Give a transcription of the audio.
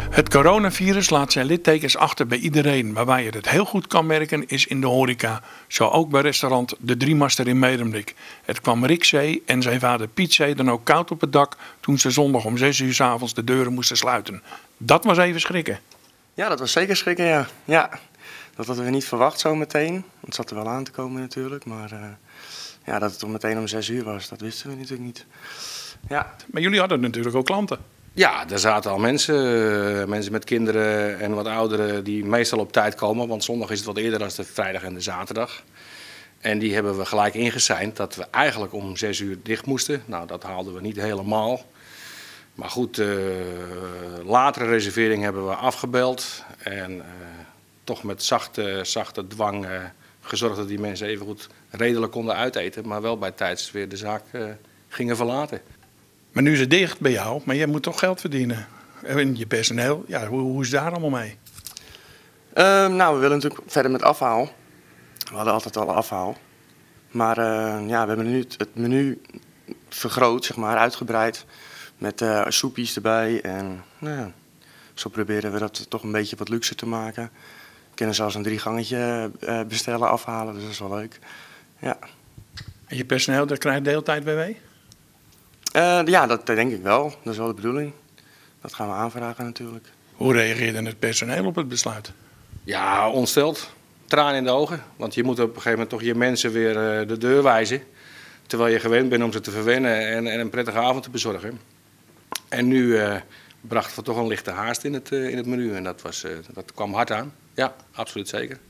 Het coronavirus laat zijn littekens achter bij iedereen, maar waar je het heel goed kan merken is in de horeca. Zo ook bij restaurant De Driemaster in Medemblik. Het kwam Rick Zee en zijn vader Piet Zee dan ook koud op het dak toen ze zondag om 6 uur 's avonds de deuren moesten sluiten. Dat was even schrikken. Ja, dat was zeker schrikken, ja. Ja. Dat hadden we niet verwacht zo meteen. Het zat er wel aan te komen natuurlijk, maar ja, dat het om meteen om 6 uur was, dat wisten we natuurlijk niet. Ja. Maar jullie hadden natuurlijk ook klanten. Ja, er zaten al mensen met kinderen en wat ouderen die meestal op tijd komen. Want zondag is het wat eerder dan de vrijdag en de zaterdag. En die hebben we gelijk ingeseind dat we eigenlijk om 6 uur dicht moesten. Nou, dat haalden we niet helemaal. Maar goed, latere reservering hebben we afgebeld. En toch met zachte dwang gezorgd dat die mensen even goed redelijk konden uiteten. Maar wel bij tijds weer de zaak gingen verlaten. Maar nu is het dicht bij jou, maar jij moet toch geld verdienen. En je personeel, ja, hoe is het daar allemaal mee? Nou, we willen natuurlijk verder met afhaal. We hadden altijd al afhaal. Maar ja, we hebben nu het menu vergroot, zeg maar, uitgebreid. Met soepjes erbij. En nou ja, zo proberen we dat toch een beetje wat luxe te maken. We kunnen zelfs een 3-gangetje bestellen, afhalen, dus dat is wel leuk. Ja. En je personeel, dat krijgt deeltijd BW? Ja, dat denk ik wel. Dat is wel de bedoeling. Dat gaan we aanvragen natuurlijk. Hoe reageerde het personeel op het besluit? Ja, ontsteld. Tranen in de ogen. Want je moet op een gegeven moment toch je mensen weer de deur wijzen. Terwijl je gewend bent om ze te verwennen en een prettige avond te bezorgen. En nu brachten we toch een lichte haast in het menu. En dat kwam hard aan. Ja, absoluut zeker.